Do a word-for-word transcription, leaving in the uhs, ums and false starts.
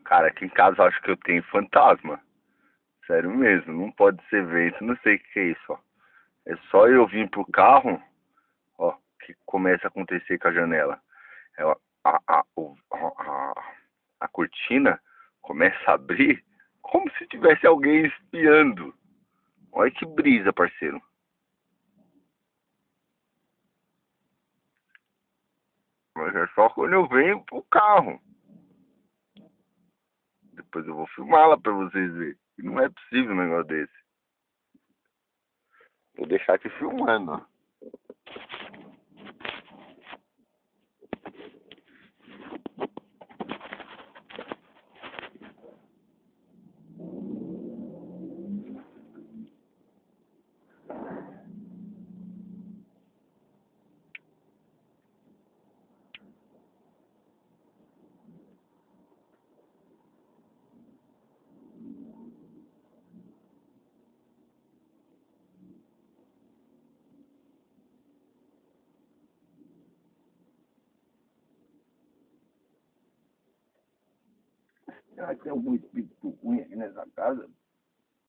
Cara, aqui em casa eu acho que eu tenho fantasma. Sério mesmo, não pode ser vento, não sei o que é isso, ó. É só eu vir pro carro, ó, que começa a acontecer com a janela. É, ó, a, a, o- a, a cortina começa a abrir como se tivesse alguém espiando. Olha que brisa, parceiro. Mas é só quando eu venho pro carro. Depois eu vou filmá-la pra vocês verem. Não é possível um negócio desse. Vou deixar aqui filmando, ó. Será que tem algum espírito ruim aqui nessa casa?